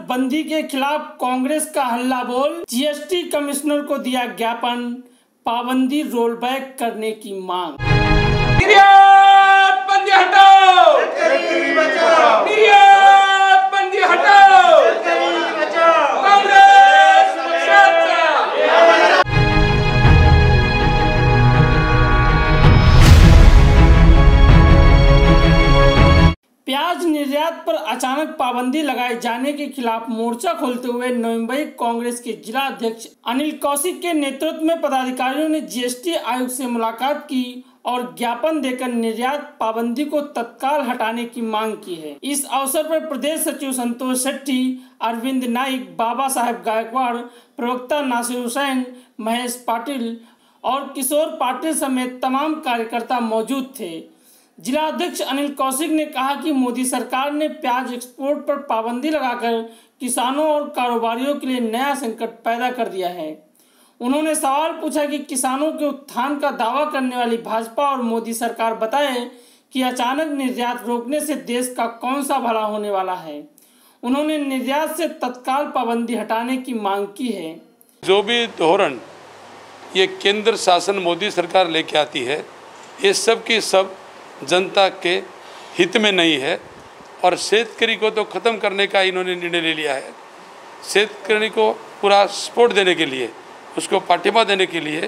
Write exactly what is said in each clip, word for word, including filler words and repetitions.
बंदी के खिलाफ कांग्रेस का हल्ला बोल, जीएसटी कमिश्नर को दिया ज्ञापन, पाबंदी रोल बैक करने की मांग। निर्यात बंदी हटाओ, निर्यात बंदी हटाओ, कांग्रेस प्याज निर्यात पर अचानक पाबंदी लगाए जाने के खिलाफ मोर्चा खोलते हुए नवम्बई कांग्रेस के जिला अध्यक्ष अनिल कौशिक के नेतृत्व में पदाधिकारियों ने जीएसटी आयुक्त से मुलाकात की और ज्ञापन देकर निर्यात पाबंदी को तत्काल हटाने की मांग की है। इस अवसर पर प्रदेश सचिव संतोष शेट्टी, अरविंद नाइक, बाबा साहेब गायकवाड़, प्रवक्ता नासिर हुसैन, महेश पाटिल और किशोर पाटिल समेत तमाम कार्यकर्ता मौजूद थे। जिला अध्यक्ष अनिल कौशिक ने कहा कि मोदी सरकार ने प्याज एक्सपोर्ट पर पाबंदी लगाकर किसानों और कारोबारियों के लिए नया संकट पैदा कर दिया है। उन्होंने सवाल पूछा कि किसानों के उत्थान का दावा करने वाली भाजपा और मोदी सरकार बताए कि अचानक निर्यात रोकने से देश का कौन सा भला होने वाला है। उन्होंने निर्यात से तत्काल पाबंदी हटाने की मांग की है। जो भी धोरण ये केंद्र शासन मोदी सरकार लेके आती है, ये सब की सब जनता के हित में नहीं है और शेतकरी को तो ख़त्म करने का इन्होंने निर्णय ले लिया है। शेतकरी को पूरा सपोर्ट देने के लिए, उसको पाठिंबा देने के लिए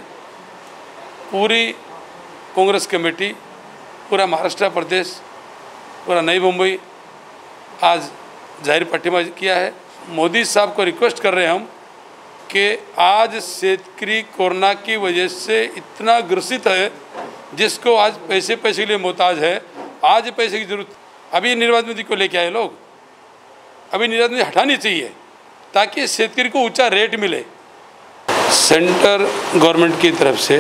पूरी कांग्रेस कमेटी, पूरा महाराष्ट्र प्रदेश, पूरा नई मुंबई आज जाहिर पाठिंबा किया है। मोदी साहब को रिक्वेस्ट कर रहे हैं हम कि आज शेतकरी कोरोना की वजह से इतना ग्रसित है, जिसको आज पैसे पैसे के लिए मोहताज है, आज पैसे की जरूरत। अभी निर्यात नीति को लेके आए लोग, अभी निर्यात नीति हटानी चाहिए ताकि शेतकरी को ऊंचा रेट मिले। सेंटर गवर्नमेंट की तरफ से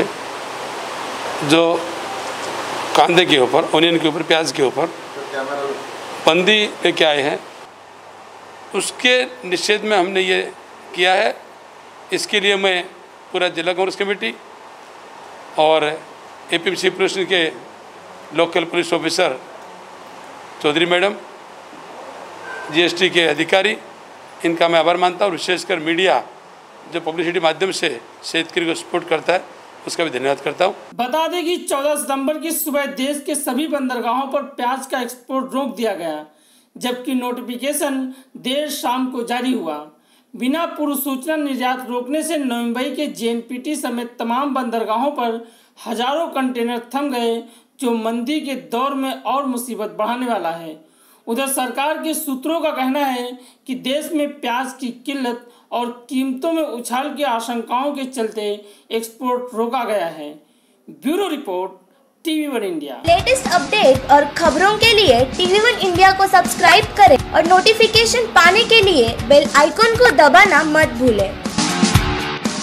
जो कांदे के ऊपर, ओनियन के ऊपर, प्याज के ऊपर बंदी लेके आए हैं, उसके निषेध में हमने ये किया है। इसके लिए मैं पूरा जिला कांग्रेस कमेटी और एपीएमसी पुलिस के local police officer Chaudhary madam, GST के अधिकारी, इनका मैं आभार मानता हूँ। और विशेषकर मीडिया जो पब्लिसिटी माध्यम से शेतकरी को सपोर्ट करता है, उसका भी धन्यवाद करता हूँ। बता दें कि चौदह सितंबर की सुबह देश के सभी बंदरगाहों पर प्याज का एक्सपोर्ट रोक दिया गया, जबकि नोटिफिकेशन देर शाम को जारी हुआ। बिना पूर्व सूचना निर्यात रोकने से नवम्बई के जेएनपीटी समेत तमाम बंदरगाहों पर हजारों कंटेनर थम गए, जो मंदी के दौर में और मुसीबत बढ़ाने वाला है। उधर सरकार के सूत्रों का कहना है कि देश में प्याज की किल्लत और कीमतों में उछाल की आशंकाओं के चलते एक्सपोर्ट रोका गया है। Bureau report, TV one India. Latest update और खबरों के लिए टीवी वन इंडिया को सब्सक्राइब करें और नोटिफिकेशन पाने के लिए बेल आइकॉन को दबाना मत भूलें।